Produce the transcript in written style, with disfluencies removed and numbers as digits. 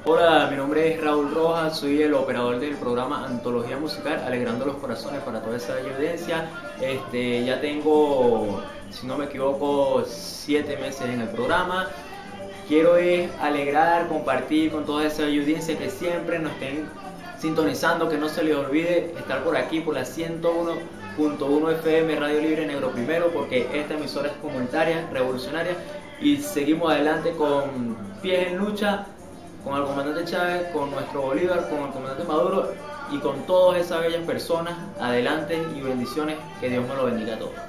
Hola, mi nombre es Raúl Rojas, soy el operador del programa Antología Musical, Alegrando los Corazones para toda esa bella audiencia. Ya tengo, si no me equivoco, 7 meses en el programa. Quiero alegrar, compartir con toda esa bella audiencia que siempre nos estén sintonizando, que no se les olvide estar por aquí por la 101.1 FM Radio Libre Negro Primero, porque esta emisora es comunitaria, revolucionaria, y seguimos adelante con pies en lucha, con el comandante Chávez, con nuestro Bolívar, con el comandante Maduro y con todas esas bellas personas. Adelante y bendiciones, que Dios me lo bendiga a todos.